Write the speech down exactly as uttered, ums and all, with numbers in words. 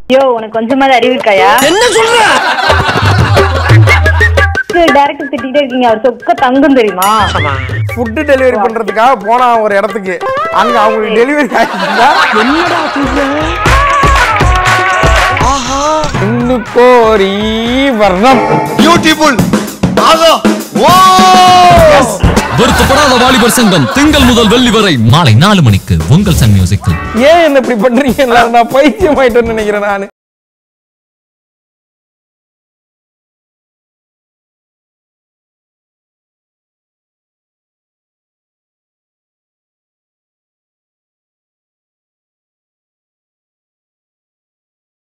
யோ உனக்கு கொஞ்சமாவது அறிவு இருக்காயா? என்ன சொல்ற? டைரக்டர் திட்டிட்டே இருக்கீங்க, அவர் சொக்க தங்கும் தெரியுமா? ஃபுட் டெலிவரி பண்றதுக்காக போனா ஒரு இடத்துக்கு, அங்க அவங்களுக்கு டெலிவரி ஆயிடுச்சா? என்னடா சொல்ற? ஆஹா, இந்து கோரி வர்ணம் பியூட்டிஃபுல். ஆகா, ஓ வருத்தப்படாத வாலிபர் சங்கம் திங்கள் முதல் வெள்ளி வரை மாலை நாலு மணிக்கு உங்கள் சன் மியூசிக்கில். ஏன் என்ன இப்படி பண்றீங்க? நான் பைத்தியம் ஆயிட்டேன்னு நினைக்கிறேன் நானு.